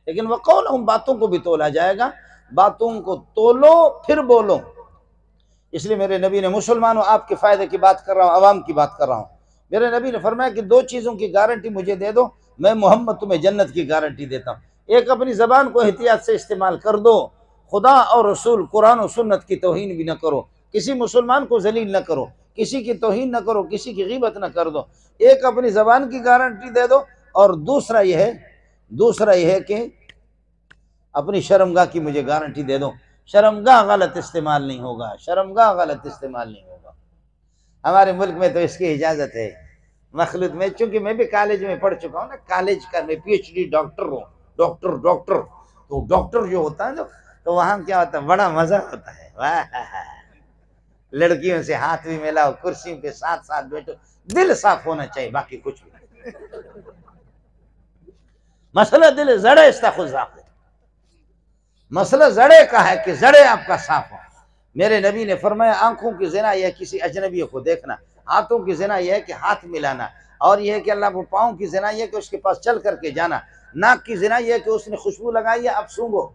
लेकिन वक़ौलहुम बातों को भी तोला जाएगा, बातों को तोलो फिर बोलो। इसलिए मेरे नबी ने, मुसलमानों आपके फ़ायदे की बात कर रहा हूँ, अवाम की बात कर रहा हूँ, मेरे नबी ने फरमाया कि दो चीज़ों की गारंटी मुझे दे दो, मैं मोहम्मद तुम्हें जन्नत की गारंटी देता हूँ। एक, अपनी ज़बान को एहतियात से इस्तेमाल कर दो, खुदा और रसूल, कुरान और सुन्नत की तौहीन भी न करो, किसी मुसलमान को जलील न करो, किसी की तौहीन न करो, किसी की गीबत न कर दो। एक अपनी ज़बान की गारंटी दे दो, और दूसरा यह है कि अपनी शर्मगाह की मुझे गारंटी दे दो, शर्मगाह गलत इस्तेमाल नहीं होगा, शर्मगाह गलत इस्तेमाल नहीं होगा। हमारे मुल्क में तो इसकी इजाज़त है मखलूत में, चूँकि मैं भी कॉलेज में पढ़ चुका हूँ ना, कॉलेज का मैं PhD डॉक्टर हूँ, डॉक्टर तो डॉक्टर जो होता है ना, तो वहाँ क्या होता है, बड़ा मज़ा होता है। वाह, लड़कियों से हाथ भी मिलाओ, कुर्सियों के साथ साथ बैठो, दिल साफ होना चाहिए, बाकी कुछ भी। मसला दिल जड़े इस्ताखुज़ाक़, मसला जड़े का है कि जड़े आपका साफ हो। मेरे नबी ने फरमाया, आंखों की ज़िना यह किसी अजनबी को देखना, हाथों की ज़िना यह है कि हाथ मिलाना, और यह है कि अल्लाह को, पाँव की ज़िना यह है कि उसके पास चल करके जाना, नाक की ज़िना यह है कि उसने खुशबू लगाई है, अब सूंघो,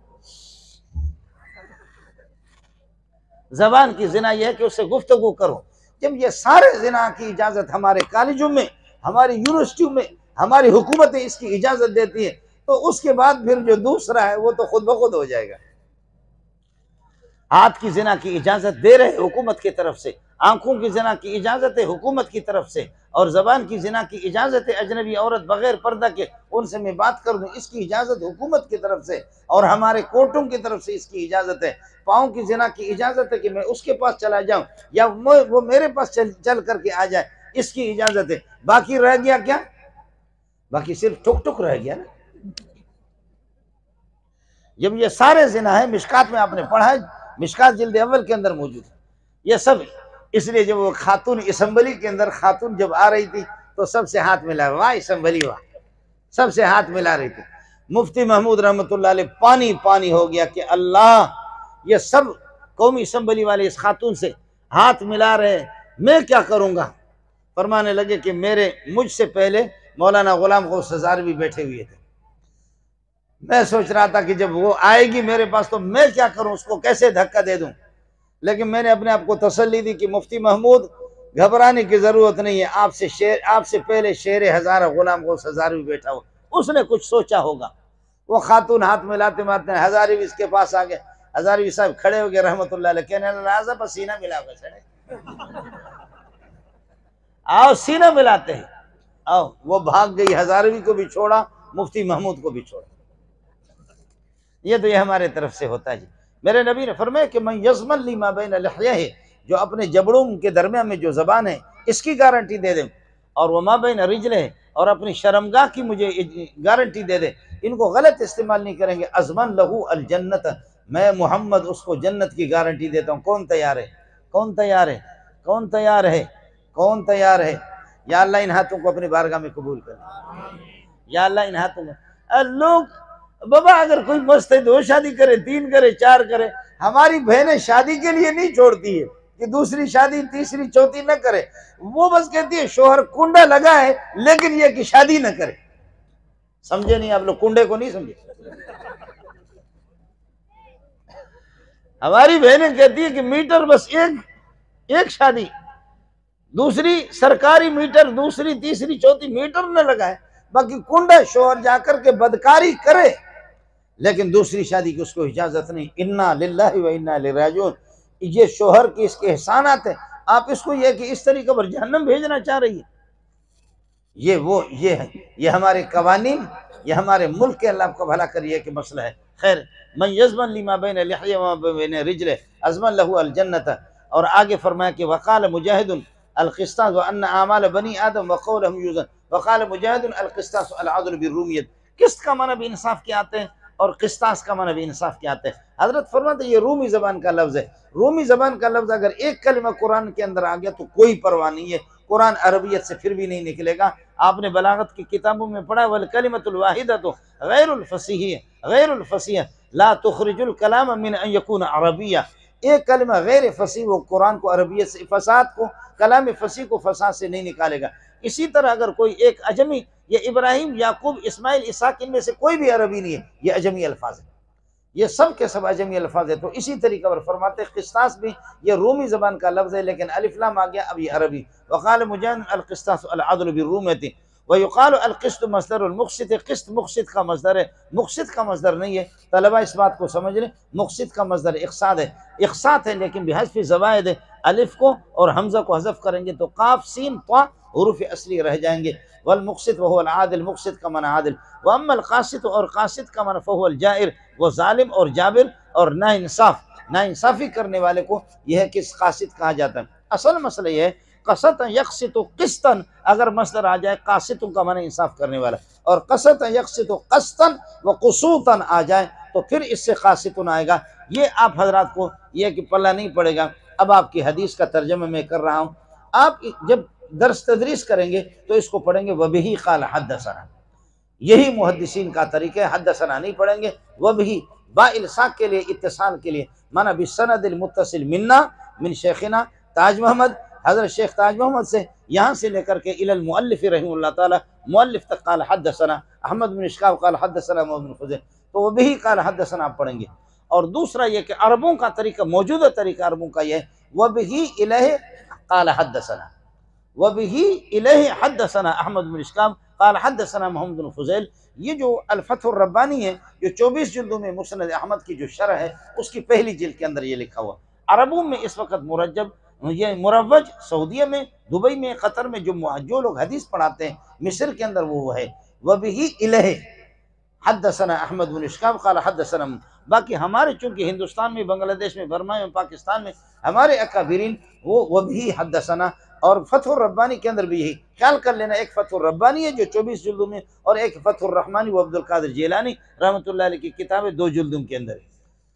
ज़बान की ज़िना यह है कि उससे गुफ्तगू करो। जब ये सारे ज़िना की इजाज़त हमारे कॉलेजों में, हमारी यूनिवर्सिटियों में, हमारी हुकूमतें इसकी इजाज़त देती है, तो उसके बाद फिर जो दूसरा है वो तो खुद ब खुद हो जाएगा। हाथ की ज़िना की इजाज़त दे रहे हुकूमत की तरफ से, आंखों की ज़िना की इजाज़त है हुकूमत की तरफ से, और ज़बान की ज़िना की इजाज़त है अजनबी औरत बग़ैर पर्दा के उनसे मैं बात कर दूँ, इसकी इजाज़त हुकूमत की तरफ से और हमारे कोर्टों की तरफ से इसकी इजाज़त है। पाँव की ज़िना की इजाज़त है कि मैं उसके पास चला जाऊँ या वो मेरे पास चल करके आ जाए, इसकी इजाज़त है। बाकी रह गया क्या? बाकी सिर्फ टुक रह गया ना। जब ये सारे ज़िना है, मिशकात में आपने पढ़ा है, मिशकात जिल्द अव्वल के अंदर मौजूद है ये सब। इसलिए जब वो खातून असम्बली के अंदर खातून जब आ रही थी तो सबसे हाथ मिला, वाह असम्बली वाह, सबसे हाथ मिला रही थी। मुफ्ती महमूद रहमतुल्लाह अलैह पानी पानी हो गया कि अल्लाह, ये सब कौमी असम्बली वाले इस खातून से हाथ मिला रहे, मैं क्या करूँगा। फरमाने लगे कि मुझसे पहले मौलाना गुलाम गौस हज़ारवी बैठे हुए थे, मैं सोच रहा था कि जब वो आएगी मेरे पास तो मैं क्या करूं, उसको कैसे धक्का दे दूं। लेकिन मैंने अपने आप को तसल्ली दी कि मुफ्ती महमूद, घबराने की जरूरत नहीं है, आपसे पहले शेर हज़ारा गुलाम गौस हज़ारवी बैठा हो, उसने कुछ सोचा होगा। वो खातून हाथ मिलाते मारते हज़ारवी इसके पास आ गए, हज़ारवी साहब खड़े हो गए रहमतुल्लाह अलैह, कहने लगा पसीना मिला, आओ सीना मिलाते हैं, आओ। वो भाग गई, हज़ारवी को भी छोड़ा, मुफ्ती महमूद को भी छोड़ा। ये हमारे तरफ से होता है जी। मेरे नबी ने फरमाया कि मैं यज़मन लिमा बैन लहयैहि, जो अपने जबड़ों के दरमियान में जो ज़बान है इसकी गारंटी दे दे, और वमा बैन रिजलैहि, और अपनी शर्मगाह की मुझे गारंटी दे दे, इनको गलत इस्तेमाल नहीं करेंगे। अज़मन लहू अल जन्नत, मैं मोहम्मद उसको जन्नत की गारंटी देता हूँ। कौन तैयार है? कौन तैयार है? कौन तैयार है? कौन तैयार है? या अल्लाह इन हाथों को अपनी बारगाह में कबूल कर। या अल्लाह इन हाथों में, लोग बाबा अगर कोई मस्त है 2 शादी करे, 3 करे, 4 करे, हमारी बहनें शादी के लिए नहीं छोड़ती है कि दूसरी शादी, तीसरी, चौथी न करे। वो बस कहती है शोहर कुंडा लगा है लेकिन ये कि शादी न करे। समझे नहीं आप लोग? कुंडे को नहीं समझे। हमारी बहनें कहती है कि मीटर बस एक शादी, दूसरी सरकारी मीटर, दूसरी, तीसरी, चौथी मीटर न लगाए, बाकी कुंडा शोहर जाकर के बदकारी करे लेकिन दूसरी शादी की उसको इजाजत नहीं। इन्ना लिल्लाहि व इन्ना इलैहि राजिऊन, ये शोहर की इसके एहसानात है। आप इसको ये कि इस तरीके पर जहन्नम भेजना चाह रही है, ये है, ये हमारे कवानीन, ये हमारे मुल्क के, अल्लाह को भला करिए कि मसला है। खैर, मन यज़मन लिमा बैन लिहयैहि व बैन रिजलिहि अज़मन लहू अल जन्नत। और आगे फरमाया कि वक़ाल मुजाहिदुन अल क़िस्तास व अन्न आमाल बनी आदम व क़ौलहुम युज़न। वक़ाल मुजाहिदुन अल क़िस्तास अल अदल बिर्रूमियत। किस्त का माना भी इंसाफ के आते हैं और क़िस्तास का माना भी इंसाफ के आते हैं। हज़रत फरमाते ये रूमी ज़बान का लफ्ज़ है। रूमी ज़बान का लफ्ज़ अगर एक कलिमा कुरान के अंदर आ गया तो कोई परवाह नहीं है, कुरान अरबियत से फिर भी नहीं निकलेगा। आपने बलागत की किताबों में पढ़ा, वल कलिमतुल वाहिदतु गैरुल फसीह, गैरुल फसीह ला तुखरिजुल कलाम मिन अन यकून अरबिया। एक कलिमा गैर फसीह वो कुरान को अरबियत से, फसाद को, कलाम फसीह को फसाद से नहीं निकालेगा। इसी तरह अगर कोई एक अजमी ये इब्राहिम, याकूब, इस्माइल, इसाक, इनमें से कोई भी अरबी नहीं है, ये अजमी अल्फाज है, ये सब के सब अजमी अल्फाज है। तो इसी तरीके पर फरमाते क़िस्तास भी ये रूमी ज़बान का लफ्ज़ है, लेकिन अलिफ लाम आ गया, अब ये अरबी। वक़ाल मुजाहिद अल क़िस्तास अल अदल बिर्रूमती व युक़ाल अल क़िस्त मस्दर अल मुक़सित, क़िस्त मुक़सित का मस्दर है, मुक़सित का मस्दर नहीं है। तलबा इस बात को समझ लें, मुक़सित का मस्दर इक़साद है, इक़सात है, लेकिन बिहज़्फ़ि ज़वाइद है, अलिफ को और हमज़ा को हज़फ करेंगे तो काफ सीन ता हुरूफ़ असली रह जाएंगे। वल मुक़सित व हुवल आदिल, मुक़सित का माना आदिल। व अम्मल क़ासित, और क़ासित का माना फ़हुवल जाइर, वो जालिम और जाबिर और नाइंसाफ़, नाइंसाफ़ी करने वाले को यह है कि क़ासित कहा जाता है। असल मसला यह है क़सत यक़सित क़िस्तन, अगर मसदर आ जाए क़ासितों का माना इंसाफ करने वाला, और क़सत यक़सित क़स्तन व क़ुसूतन आ जाए तो फिर इससे क़ासितुन आएगा। ये आप हजरात को यह कि पल्ला नहीं पड़ेगा। अब आपकी हदीस का तर्जुमा मैं कर रहा हूँ, आप जब दर्स तदरीस करेंगे तो इसको पढ़ेंगे वबिही क़ाल हद्दसना, यही मुहद्दिसीन का तरीका है। हद्दसना नहीं पढ़ेंगे, वबिही बा इल्साक़ के लिए, इत्तिसाल के लिए, माना बिसनदिल मुत्तसिल मिन्ना मिन शेखना ताज मोहम्मद, हज़रत शेख ताज मोहम्मद से यहाँ से लेकर के इलल मुअल्लिफ़ रहिमहुल्लाह ताला, मुअल्लिफ़ तक क़ाल हद्दसना अहमद बिन इश्क़ाक़ क़ाल हद्दसना मोहम्मद बिन फ़ुज़ैल, तो वबिही क़ाल हद्दसना आप पढ़ेंगे। और दूसरा ये कि अरबों का तरीका, मौजूदा तरीका अरबों का यह है वबिही इलैहि क़ाल हद्दसना, वबिही इलैहि हद्दसना अहमद बिन इश्क़ाक़ क़ाल हद्दसना मोहम्मद बिन फ़ुज़ैल। ये जो अल-फ़थुर रब्बानी है, जो 24 जिल्दों में मुस्नद अहमद की जो शरह है, उसकी पहली जिल्द के अंदर ये लिखा हुआ। अरबों में इस वक्त मुरज्जब, ये मुरव्वज सऊदीया में, दुबई में, कतर में जो लोग हदीस पढ़ाते हैं, मिस्र के अंदर वो है वबिही इलैहि हद्दसना अहमद बिन इश्क़ाक़ क़ाल हद्दसना। बाकी हमारे चूँकि हिंदुस्तान में, बांग्लादेश में, बर्मा में, पाकिस्तान में हमारे अकाबिरीन वो वबिही हद्दसना, और फ़थुर रब्बानी के अंदर भी यही ख्याल कर लेना, एक फ़थुर रब्बानी है जो 24 जिल्दों में, और एक फ़थुर रहमानी वो अब्दुल कादिर जिलानी रहमतुल्लाह अलैह की किताबें 2 जिल्दों के अंदर है।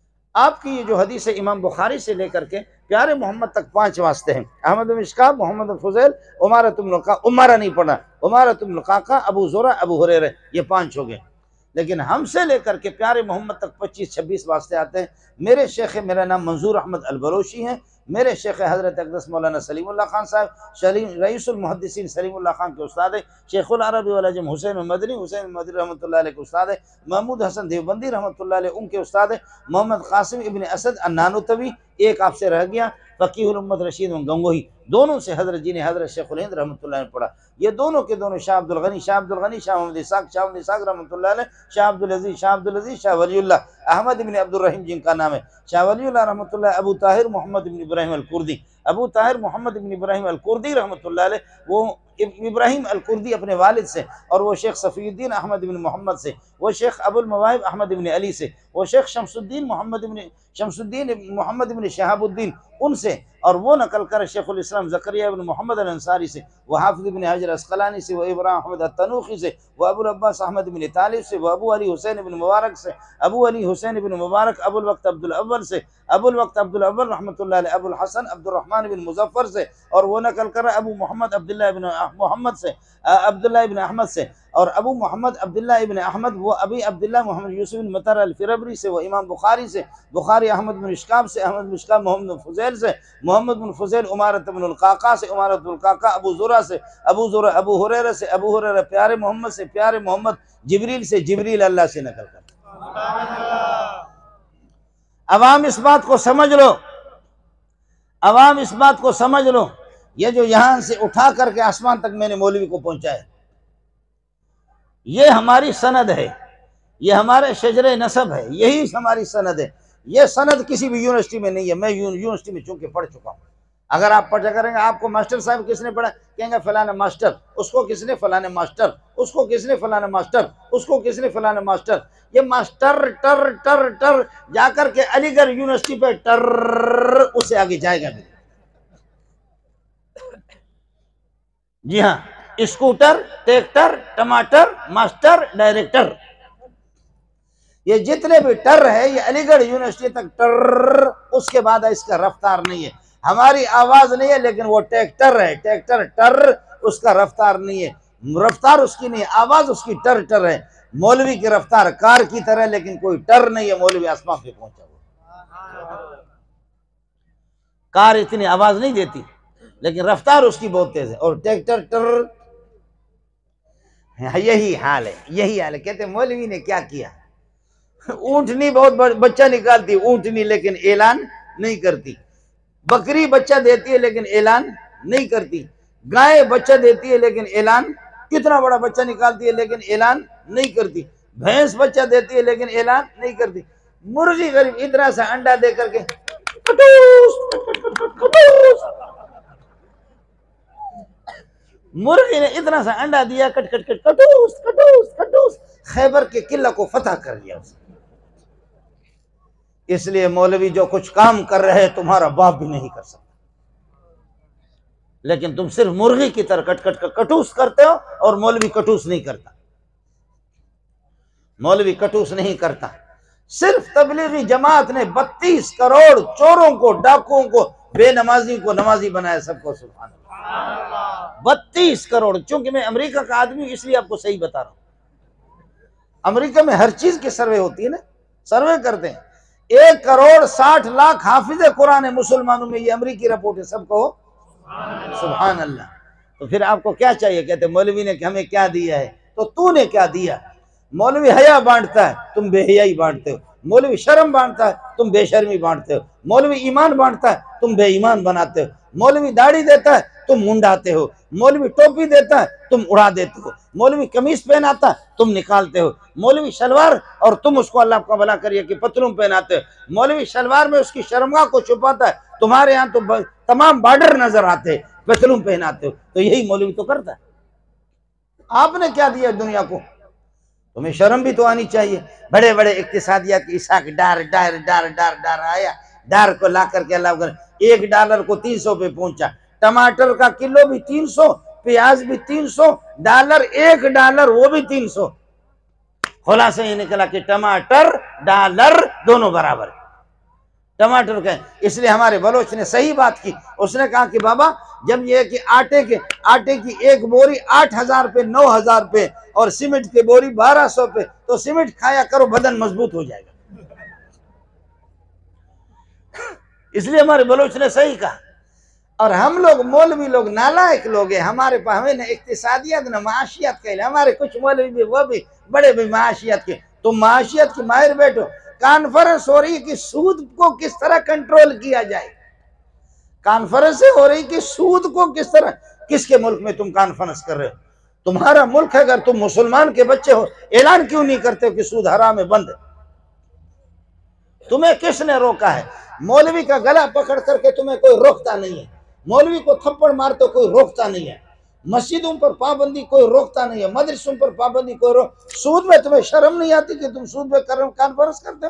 आपकी ये जो हदीस है इमाम बुखारी से लेकर के प्यारे मोहम्मद तक 5 वास्ते हैं, अहमद बिन इश्क़ाक़, मोहम्मद बिन फ़ुज़ैल, उमारतुल क़ाक़ा, उमारा नहीं पढ़ा, उमारतुल क़ाक़ा, अबू ज़ुरा, अबू हुरैरा, ये 5 हो गए। लेकिन हमसे लेकर के प्यारे मोहम्मद तक 25-26 वास्ते आते हैं। मेरे शेख, मेरा नाम मंजूर अहमद अल-बलोशी है, मेरे शेख हज़रत अक़दस मौलाना सलीमुल्लाह खान साहब, रईसुल मुहद्दिसीन सलीमुल्लाह खान के उस्ताद है, शेखुल अरबी वल अजम हुसैन मदनी रहमतुल्लाह अलैह के उस्ताद है, महमूद हसन देवबंदी रहमतुल्लाह अलैह उनके उस्ताद है, मोहम्मद कासिम इब्न असद अन्नानुतवी, एक आपसे रह गया, फ़क़ीहुल उम्मत रशीद गंगोही, दोनों से हज़रत जी ने हज़रत शेखुल हिंद रहमतुल्लाह अलैह पढ़ा। ये दोनों के दोनों शाह अब्दुल गनी, शाह मोहम्मद इसाक़, रहमतुल्लाह अलैह, शाह अब्दुल अज़ीज़, शाह वलीउल्लाह अहमद इब्न अब्दुल रहीम जिनका नाम है, शाह वलीउल्लाह रहमतुल्लाह, अबू ताहिर मोहम्मद इब्न इब्राहिम अल-कुर्दी, अबू ताहिर मोहम्मद इब्न इब्राहिम अल-कुर्दी रहमतुल्लाह अलैह, वो इब्राहिम अल-कुर्दी अपने वालिद से, और वो शेख सफ़ीउद्दीन अहमद इब्न मोहम्मद से, वो शेख अबुल मवाहिब अहमद इब्न अली से, वो शेख शमसुद्दीन मोहम्मद इब्न शहाबुद्दीन उनसे, और वो नकल कर शेखुल इस्लाम ज़करिया इब्न मोहम्मद अल-अंसारी से, वो हाफ़िज़ इब्न हजर अस्क़लानी से, वो इब्राहिम अहमद अत-तनूखी से, वो अबुल अब्बास अहमद इब्न तालिब से, वो अबू अली हुसैन इब्न मुबारक से, अबू अली हुसैन इब्न मुबारक, अबुल वक्त अब्दुल अव्वल से, अबुल वक्त अब्दुल अव्वल रहमतुल्लाह अलैह, अबुल हसन अब्दुर्रहमान इब्न मुज़फ़्फ़र से, और वो नकल कर अबू मोहम्मद अब्दुल्लाह इब्न मोहम्मद से, अब्दुल्लाह इब्न अहमद से, और अबू मोहम्मद अब्दुल्लाह इब्न अहमद वो अबी अब्दुल्लाह मोहम्मद यूसुफ बिन मतर अल-फ़िरबरी से, वो इमाम बुखारी से, बुखारी अहमद बिन इश्क़ाक़ से, अहमद बिन इश्क़ाक़ मोहम्मद बिन फ़ुज़ैल से, मोहम्मद बिन फ़ुज़ैल उमारत बिन अल-क़ाक़ा से, उमारतुल क़ाक़ा अबू ज़ुरा से, अबू ज़ुरा अबू हुरैरा से, अबू हुरैरा प्यारे मोहम्मद से, प्यारे मोहम्मद जिब्रील से, जिब्रील अल्लाह से नकल कर। अवाम इस बात को समझ लो, अवाम इस बात को समझ लो, ये जो यहाँ से उठा करके आसमान तक मैंने मौलवी को पहुँचाया, ये हमारी सनद है, ये हमारे शजरे नसब है, यही हमारी सनद है। ये सनद किसी भी यूनिवर्सिटी में नहीं है, मैं यूनिवर्सिटी में चूंकि पढ़ चुका हूँ। अगर आप पढ़ा करेंगे, आपको मास्टर साहब किसने पढ़ा, कहेंगे फलाना मास्टर, उसको किसने फलाने मास्टर, उसको किसने फलाना मास्टर, उसको किसने फलाना मास्टर। ये मास्टर टर टर टर जाकर के अलीगढ़ यूनिवर्सिटी पे टर उससे आगे जाएगा भी। जी हाँ, scooter, tractor, tomato, master, director, ये जितने भी टर है ये अलीगढ़ यूनिवर्सिटी तक टर, उसके बाद इसका रफ्तार नहीं है। हमारी आवाज नहीं है, लेकिन वो ट्रैक्टर है, ट्रैक्टर टर, उसका रफ्तार नहीं है, रफ्तार उसकी नहीं है, आवाज उसकी टर टर है। मौलवी की रफ्तार कार की तरह, लेकिन कोई टर नहीं है, मौलवी आसमान पे पहुंचा हुआ। कार इतनी आवाज नहीं देती, लेकिन रफ्तार उसकी बहुत तेज है, और ट्रैक्टर टर। यही हाल है, यही हाल है। कहते मौलवी ने क्या किया, ऊंटनी बहुत बच्चा निकालती, ऊंटनी लेकिन ऐलान नहीं करती। बकरी बच्चा देती है लेकिन ऐलान नहीं करती। गाय बच्चा देती है लेकिन ऐलान, कितना बड़ा बच्चा निकालती है लेकिन ऐलान नहीं करती। भैंस बच्चा देती है लेकिन ऐलान नहीं करती। मुर्गी गरीब इतना सा अंडा दे करके मुर्गी ने इतना सा अंडा दिया, कट कट कट कटूस कटूस कटूस, खैबर के किला को फतह कर लिया उसने। इसलिए मौलवी जो कुछ काम कर रहे हैं तुम्हारा बाप भी नहीं कर सकता, लेकिन तुम सिर्फ मुर्गी की तरह कट कट कटूस करते हो, और मौलवी कटूस नहीं करता। मौलवी कटूस नहीं करता। सिर्फ तबलीगी जमात ने 32 करोड़ चोरों को, डाकुओं को, बेनमाजी को नमाजी बनाया, सबको सुभान अल्लाह। 32 करोड़। चूंकि मैं अमेरिका का आदमी इसलिए आपको सही बता रहा हूं। अमेरिका में हर चीज की सर्वे होती है ना, सर्वे करते हैं। 1 करोड़ 60 लाख हाफिज कुरान है मुसलमानों में, ये अमेरिकी रिपोर्ट है, सबको सुभान अल्लाह। तो फिर आपको क्या चाहिए? कहते मौलवी ने हमें क्या दिया है, तो तूने क्या दिया? मौलवी हया बांटता है, तुम बेहयाई बांटते हो। मौलवी शर्म बांटता है, तुम बेशर्मी बांटते हो। मौलवी ईमान बांटता है, तुम बेईमान बनाते हो। मौलवी दाढ़ी देता है, तुम मुंडाते हो। मौलवी टोपी देता है, तुम उड़ा देते हो। मौलवी कमीज पहनाता है, तुम निकालते हो। मौलवी शलवार, और तुम उसको अल्लाह का भला करिए कि पतलून पहनाते हो। मौलवी शलवार में उसकी शर्मगाह को छुपाता है, तुम्हारे यहाँ तो तमाम बॉर्डर नजर आते हैं, पतलून पहनाते हो। तो यही मौलवी तो करता है। आपने क्या दिया दुनिया को? तुम्हें शर्म भी तो आनी चाहिए। बड़े बड़े इक्तिसादियात की इसाक डार डार डार डार डार आया, डार को ला करके अल्लाह $1 को 300 पे पहुंचा। टमाटर का किलो भी 300, प्याज भी 300, $1 वो भी 300। खुलासा ये निकला कि टमाटर डॉलर दोनों बराबर है। टमाटर का, इसलिए हमारे बलोच ने सही बात की। उसने कहा कि बाबा जब ये कि आटे की एक बोरी 8,000 पे, 9,000 पे, और सीमेंट की बोरी 1,200 पे, तो सीमेंट खाया करो, बदन मजबूत हो जाएगा। इसलिए हमारे बलोच ने सही कहा। और हम लोग मौलवी लोग नालायक लोग हैं। हमारे पास हमें न इक्तिसादियत न माशियत के, हमारे कुछ मौलवी भी वो भी बड़े भी माशियत के। तो माशियत की माहिर बैठो। कॉन्फ्रेंस हो रही कि सूद को किस तरह कंट्रोल किया जाए। कॉन्फ्रेंस हो रही कि सूद को किस तरह, किसके मुल्क में तुम कॉन्फ्रेंस कर रहे हो? तुम्हारा मुल्क है, अगर तुम मुसलमान के बच्चे हो, ऐलान क्यों नहीं करते हो कि सूद हराम है, बंद है? तुम्हें किसने रोका है? मौलवी का गला पकड़ करके तुम्हें कोई रोकता नहीं है। मौलवी को थप्पड़ मारते कोई रोकता नहीं है। मस्जिदों पर पाबंदी कोई रोकता नहीं है। मदरसों पर पाबंदी कोई रोक। सूद में तुम्हें शर्म नहीं आती कि तुम सूद में कॉन्फ्रेंस करते हो?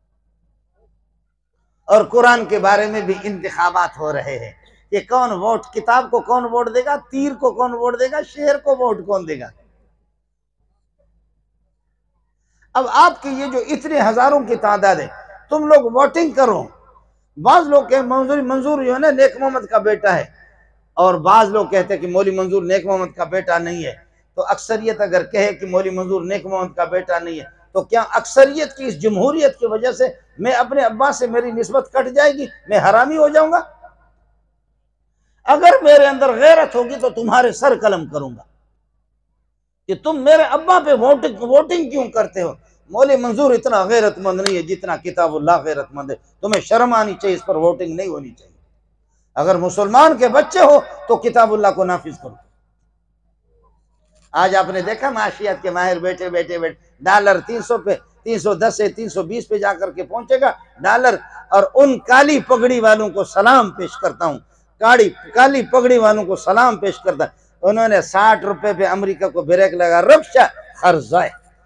और कुरान के बारे में भी इंतखाबात हो रहे हैं कि कौन वोट, किताब को कौन वोट देगा, तीर को कौन वोट देगा, शेर को वोट कौन देगा। अब आपकी ये जो इतने हजारों की तादाद है, तुम लोग वोटिंग करो। बाज लोग कहे मंजूर जो है ना नेक मोहम्मद का बेटा है, और बाज लोग कहते हैं कि मौली मंजूर नेक मोहम्मद का बेटा नहीं है। तो अक्सरियत अगर कहे कि मौली मंजूर नेक मोहम्मद का बेटा नहीं है, तो क्या अक्सरियत की इस जमहूरियत की वजह से मैं अपने अब्बा से मेरी निस्बत कट जाएगी, मैं हरामी हो जाऊंगा? अगर मेरे अंदर गैरत होगी तो तुम्हारे सर कलम करूंगा कि तुम मेरे अब्बा पे वोटिंग क्यों करते हो। मौली मंजूर इतना गैरतमंद नहीं है जितना किताबुल्लाह गैरतमंद है। तुम्हें शर्म आनी चाहिए, इस पर वोटिंग नहीं होनी चाहिए। अगर मुसलमान के बच्चे हो तो किताबुल्लाह को नाफिज करो। आज आपने देखा माशियत के माहिर बैठे डॉलर 300 पे, 310 से 320 पे जाकर के पहुंचेगा डॉलर। और उन काली पगड़ी वालों को सलाम पेश करता हूं, काली पगड़ी वालों को सलाम पेश करता। उन्होंने 60 रुपए पे अमेरिका को ब्रेक लगा, रक्षा खर्चा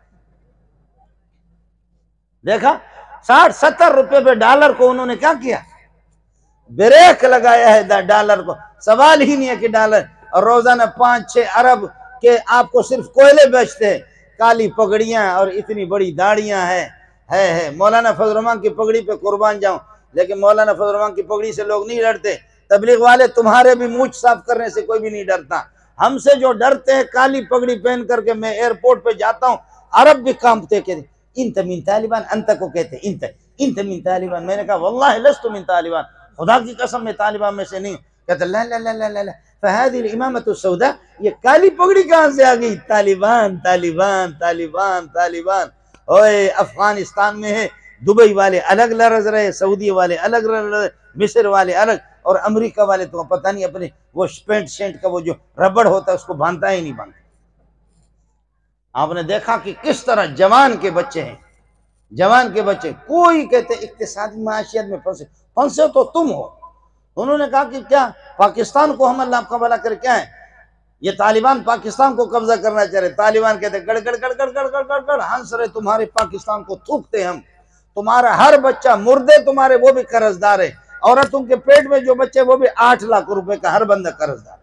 देखा। 60-70 रुपए पे डॉलर को उन्होंने क्या किया, ब्रेक लगाया है डॉलर को। सवाल ही नहीं है कि डॉलर, और रोजाना 5-6 अरब के आपको सिर्फ कोयले बेचते हैं। काली पगड़ियां और इतनी बड़ी दाढ़ियां है। मौलाना फजल रहमान की पगड़ी पे कुर्बान जाऊं, लेकिन मौलाना फजल रहमान की पगड़ी से लोग नहीं डरते। तबलीग वाले तुम्हारे भी मूंछ साफ करने से कोई भी नहीं डरता। हमसे जो डरते हैं, काली पगड़ी पहन करके मैं एयरपोर्ट पे जाता हूँ, अरब भी कांपते, कहते इंत मिन तालिबान, अंत को कहते इंत मिन तालिबान। मैंने कहा वल्लाहि लस्तु मिन तालिबान, खुदा की कसम में तालिबान में से नहीं। कहते ला ला ला ला ला फहादिल इमामत सौदा, ये काली पगड़ी कहां से आ गई? तालिबान तालिबान तालिबान तालिबान। ओए अफगानिस्तान में है, दुबई वाले अलग लरज रहे, सऊदी वाले अलग लरज रहे, मिस्र वाले अलग, और अमेरिका वाले तो पता नहीं अपने वो पेंट शेंट का वो जो रबड़ होता है उसको बांधता ही नहीं बांधता। आपने देखा कि किस तरह जवान के बच्चे हैं, जवान के बच्चे, कोई कहते इक्तिसादी माशियत में फंसे, फंसे तो तुम हो। उन्होंने कहा कि क्या पाकिस्तान को हम अल्लाह का भला करे, क्या है ये तालिबान पाकिस्तान को कब्जा करना चाह रहे। तालिबान कहते गड़ गड़ गड़ गड़ गड़ गड़ गड़ गड़ हंस रहे, तुम्हारे पाकिस्तान को थूकते हम, तुम्हारा हर बच्चा, मुर्दे तुम्हारे वो भी कर्जदार है, औरतों के पेट में जो बच्चे वो भी 8 लाख रुपए का हर बंदा कर्जदार,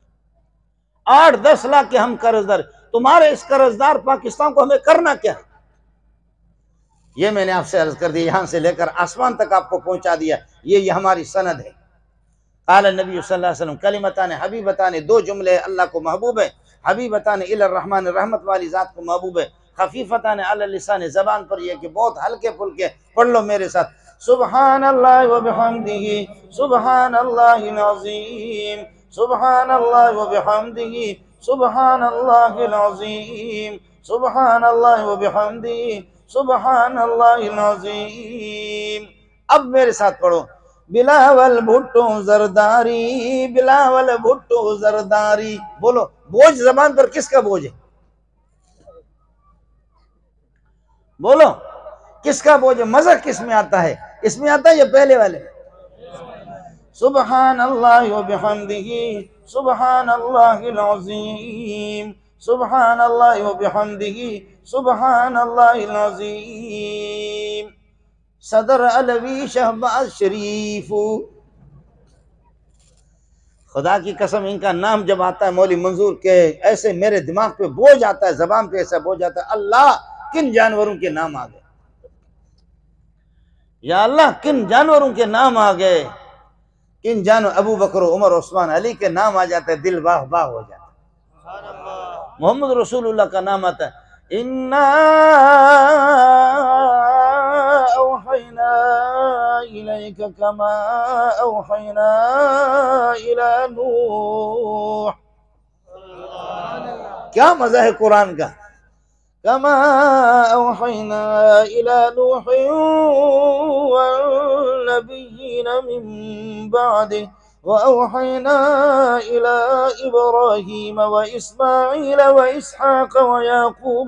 8-10 लाख के हम कर्जदार। तुम्हारे इस कर्जदार पाकिस्तान को हमें करना क्या है? ये मैंने आपसे अर्ज कर दिया, यहां से लेकर आसमान तक आपको पहुंचा दिया, ये हमारी सनद है। काल नबी सल्लल्लाहु अलैहि वसल्लम कलिमतान हबीबतान, दो जुमले अल्लाह को महबूब है, हबीबतान इलर रहमान, रहमत वाली जात को महबूब है, खफीफतान अला लिसान, जबान पर यह कि बहुत हल्के फुल्के। पढ़ लो मेरे साथ, सुबहानल्लाह व बिहम्दिही सुबहानल्लाहिल अज़ीम, सुबहानल्लाह व बिहम्दिही सुबहानल्लाहिल अज़ीम, सुबहानल्लाह व बिहम्दिही सुबहानल्लाहिल अज़ीम। अब मेरे साथ पढ़ो, बिलावल भुट्टो जरदारी, बिलावल भुट्टो जरदारी। बोलो, बोझ जबान पर किसका बोझ है? बोलो किसका बोझ है? मजा किस में आता है? इसमें आता है ये पहले वाले? सुबहानल्लाह व बिहम्दिही सुबहानल्लाहिल अज़ीम, सुबहानल्लाह व बिहम्दिही सुबहानल्लाहिल अज़ीम। सदर अलवी शहबाज शरीफ, खुदा की कसम इनका नाम जब आता है मौली मंजूर के, ऐसे मेरे दिमाग पे बोझ आता है, जबान पे ऐसा बोझ आता है, अल्लाह किन जानवरों के नाम आ गए, या अल्लाह किन जानवरों के नाम आ गए, किन जानवर, अबू बकर उमर उस्मान अली के नाम आ जाते हैं, दिल वाह वाह हो जाता है। मोहम्मद रसूलुल्लाह का नाम आता है, इन्ना औहैना इलैका कमा औहैना इला नूह। क्या मजा है कुरान का, कमा औहैना इला नूह वन्नबिय्यीन मिन बअदिही व औहैना इला इब्राहीम व इस्माईल व इसहाक व याकूब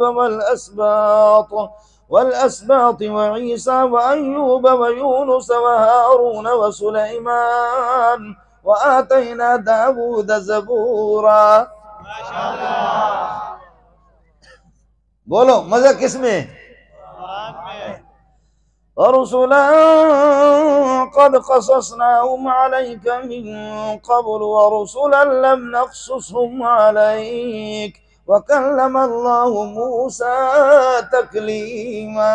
वल अस्बात व ईसा व अय्यूब व यूनुस व हारून व सुलैमान व आतैना दाऊद ज़बूरा। बोलो मजा किसमें? रसूलन क़द क़ससनाहुम अलैका मिन क़ब्ल व रसूलन लम नक़्सुसहुम अलैक व कल्लम अल्लाहु मूसा तकलीमा।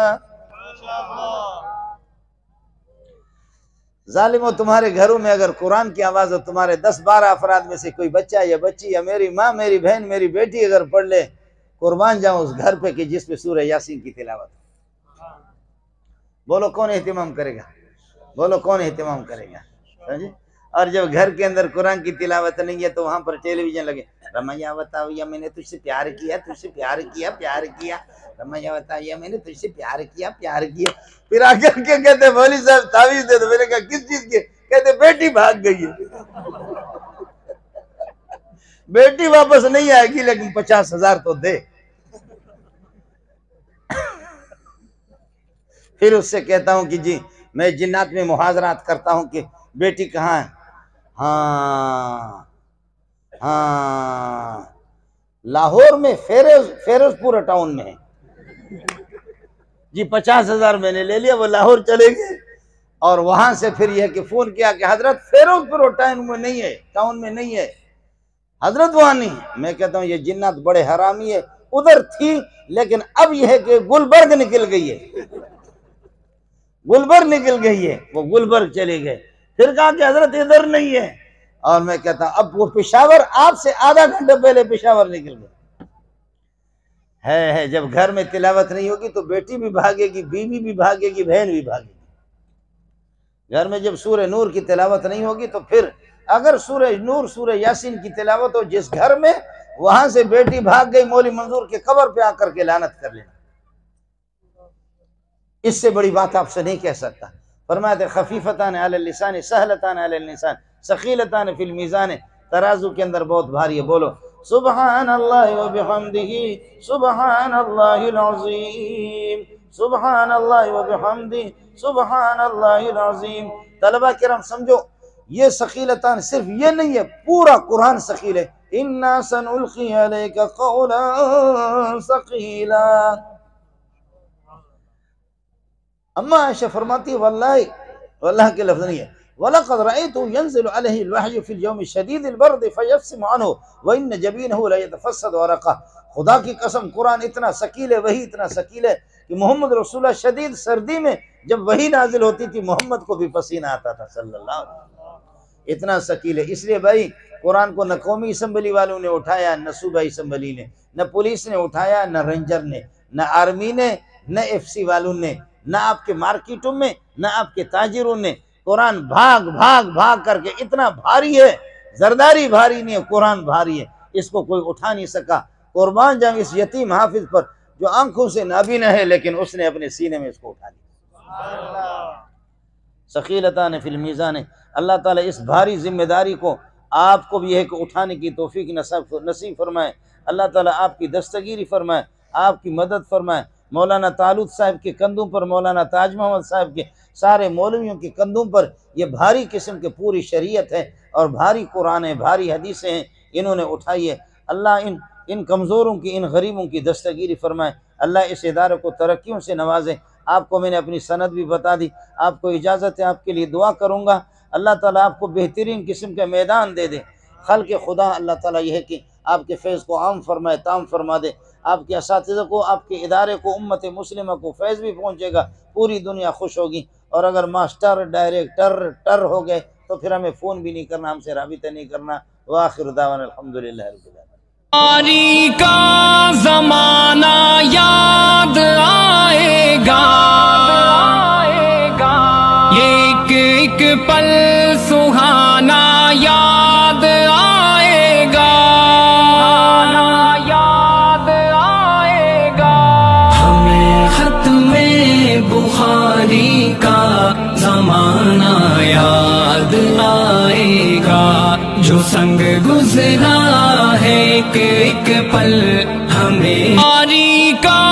जालिमो, तुम्हारे घरों में अगर कुरान की आवाज हो, तुम्हारे 10-12 अफराद में से कोई बच्चा या बच्ची या मेरी माँ, मेरी बहन, मेरी बेटी अगर पढ़ ले, कुर्बान जाऊं उस घर पे कि जिस पे सूरह यासीन की तिलावत। बोलो कौन एहतिमाम करेगा? बोलो कौन एहतिमाम करेगा? समझे? और जब घर के अंदर कुरान की तिलावत नहीं है तो वहां पर टेलीविजन लगे, रमैया बताओ या मैंने तुझसे प्यार किया, तुझसे प्यार किया, प्यार किया, रमैया बताओ या मैंने तुझसे प्यार किया, प्यार किया। फिर आकर के कहते मौलवी साहब तावीज दे दो। मैंने कहा किस चीज के? कहते बेटी भाग गई है। बेटी वापस नहीं आएगी लेकिन 50,000 तो दे। फिर उससे कहता हूं कि जी मैं जिन्नात में मुहाजरात करता हूं कि बेटी कहाँ है? हाँ हाँ, लाहौर में फेरोजपुर टाउन में है जी। 50,000 मैंने ले लिया, वो लाहौर चले गए। और वहां से फिर यह कि फोन किया कि हजरत फेरोजपुर टाउन में नहीं है, टाउन में नहीं है हजरत, वहां नहीं है। मैं कहता हूं ये जिन्नात बड़े हरामी है, उधर थी लेकिन अब यह है कि गुलबर्ग निकल गई है, गुलबर्ग निकल गई है, वो गुलबर्ग चले गए। फिर कहा कि हजरत इधर नहीं है। और मैं कहता अब वो पेशावर आपसे आधा घंटा पहले पेशावर निकल गए। है जब घर में तिलावत नहीं होगी तो बेटी भी भागेगी, बीवी भी भागेगी, बहन भी भागेगी। घर में जब सूरह नूर की तिलावत नहीं होगी तो फिर अगर सूरह नूर सूरह यासीन की तिलावत हो जिस घर में, वहां से बेटी भाग गई मौली मंजूर के कब्र पे आकर के लानत कर लेना। इससे बड़ी बात आपसे नहीं कह सकता। फरमाते खफीफतान अलल लिसान सहलतान अलल लिसान सकीलतान फिल मीज़ान, तराजू के अंदर बहुत भारी है। बोलो सुबहानल्लाह व बिहम्दिही सुबहानल्लाहिल अज़ीम सुबहानल्लाह व बिहम्दिही सुबहानल्लाहिल अज़ीम। तलबा किराम समझो, ये सकीलतान सिर्फ ये नहीं है, पूरा कुरान सकील है। इन्ना सनुल्की अलैका क़ौलन सकीला। अम्मा आयशा फरमाती है वल्लाही, वल्लाह के लफ्ज़ नहीं है, वलक़द रअयतु यंज़िलु अलैहि अल-वह्यु फ़िल यौमि शदीदिल बर्द फ़यफ़सिमु अन्हु व इन्न जबीनहु लयतफ़स्सदु वरक़ह। खुदा की कसम कुरान इतना सकील है, वही इतना सकील है कि मोहम्मद रसूलुल्लाह शदीद सर्दी में जब वही नाजिल होती थी मोहम्मद को भी पसीना आता था सल्लल्लाहु अलैहि वसल्लम। इतना सकील है। इसलिए भाई कुरान को न कौमी असम्बली वालों ने उठाया, न सूबाई असम्बली ने, न पुलिस ने उठाया, न रेंजर ने, न आर्मी ने, न FC वालों ने, न आपके मार्केटों में, न आपके ताजिरों ने। कुरान भाग भाग भाग करके इतना भारी है, जरदारी भारी नहीं है, कुरान भारी है, इसको कोई उठा नहीं सका। कुर्बान जाऊं इस यतीम हाफिज पर जो आंखों से नाबीना है, लेकिन उसने अपने सीने में इसको उठा लिया। सकीलतान फिल मीज़ान। अल्लाह ताला इस भारी जिम्मेदारी को आपको भी एक उठाने की तौफीक नसीब फरमाए। अल्लाह ताला आपकी दस्तगीरी फरमाए, आपकी मदद फरमाए। मौलाना तालुत साहब के कंधों पर, मौलाना ताज मोहम्मद साहब के सारे मौलवियों के कंधों पर ये भारी किस्म की पूरी शरीयत है और भारी कुरान है, भारी हदीसें हैं, इन्होंने उठाई है। अल्लाह इन कमज़ोरों की, इन गरीबों की दस्तगीरी फरमाए। अल्लाह इस इदारे को तरक्कियों से नवाजे। आपको मैंने अपनी सनद भी बता दी, आपको इजाज़त है, आपके लिए दुआ करूँगा। अल्लाह ताला आपको बेहतरीन किस्म का मैदान दे दे। खल के खुदा अल्लाह ताला यह है कि आपके फैज़ को आम फरमाए, ताम फरमा दे। आपके असातिज़ा को, आपके इदारे को, उम्मत मुस्लिमा को फैज़ भी पहुँचेगा, पूरी दुनिया खुश होगी। और अगर मास्टर डायरेक्टर टर हो गए तो फिर हमें फ़ोन भी नहीं करना, हमसे राबिता नहीं करना। व आखिर दावाना अल्हम्दुलिल्लाहि रब्बिल आलमीन। का ज़माना याद आएगा, एक एक पल सुहाना याद आएगा, याद आएगा। हमें ख़त्मे बुखारी का ज़माना याद आएगा, जो संग गुज़रा है एक एक पल हमें।